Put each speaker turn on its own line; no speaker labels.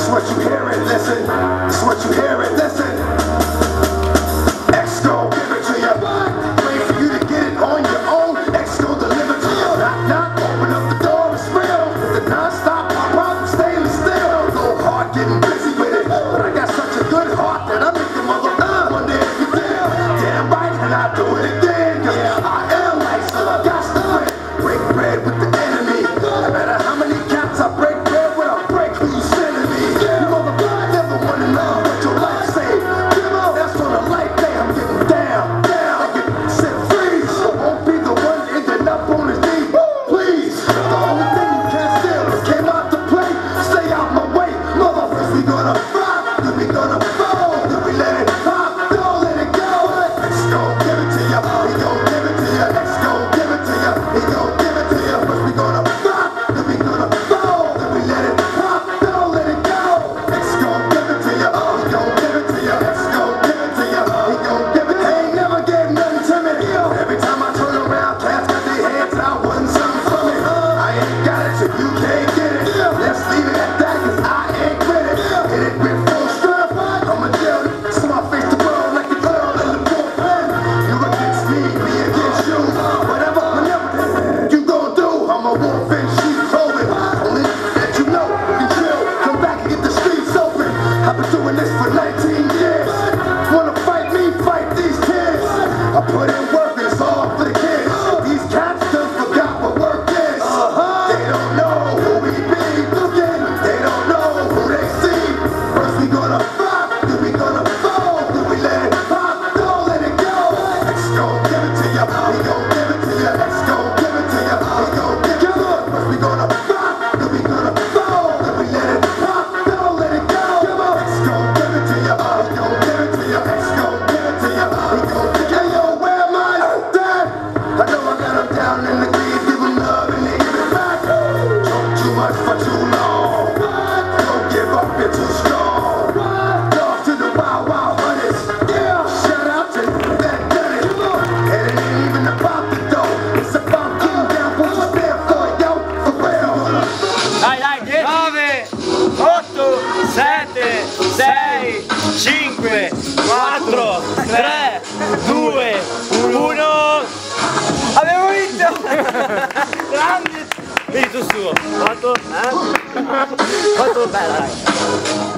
what you hear it, listen. This is what you hear it, listen. X gon' give it to you. Wait for you to get it on your own. X gon' deliver to you. Knock, knock, open up the door, it's real. The non-stop problem, stainless steel. Go hard, getting busy with it. But I got such a good heart that I make the mother one day if you did. Damn right, and I do it again. Cause I am like, so I got to break bread with the enemy. No matter how many cats I break bread with, I break who you sending me. You motherfucker never wanna know what your life saved. That's on a light day, I'm getting down, down. I get set free, so won't be the one ending up on his knee. Please, the only thing you can't steal is came out to play. Stay out my way, motherfuckers. We gonna rock, then we gonna fall, then we let it pop, don't let it go. X gon' give it to ya, he gon' give it to ya. X gon' give it to ya, he gon' give it to ya. First we gonna rock, then we gonna fall, then we let it pop, don't let it go. X gon' give it to ya, he gon' give it to ya. X gon' give it to ya, he gon' give it. He ain't never gave nothing to me. Every time I turn around, cats got their hands out, wanting something from me. I ain't got it, so you can't get it. Let's leave it at that, cause I ain't with it. Hit it with full strength, I'ma deal it. So I face the world like a girl in the bullpen. You against me against you. Whatever, whenever you gon' do, I'm a wolf in sheep's clothing. Only that you know, you chill, come back and get the streets open. I've been doing this for 19 years. Wanna fight me, fight these kids. I put in work and it's all for the kids. These cats done forgot what work is. They don't know who we be looking. They don't know who they see. First we gonna rock, then we gonna fall, then we let it pop, don't let it go. X gon' give it to ya, he gon' give it to ya. X gon' give it to ya, he gon' give it to ya. First we gonna rock, then we gonna fall, then we let it pop, don't let it go. X gon' give it to ya, he gon' give it to ya. X gon' give it to ya, he gon' give it to ya. Yo, where my earth at? I know I got them down in the grave, give them love and they give it back. Talk too much for too long. Don't give up, you're too strong. Love to the wild, wild hunters. Shout out to that done it. And it ain't even about the dough. It's about getting down what you stand for, yo. For real.
Dai, dai, 10, 9, 8, 7, 6, 5, 4, 3, 2, 1. Abbiamo vinto! Grande! Vedi tu su, fatto? Fatto bella, dai.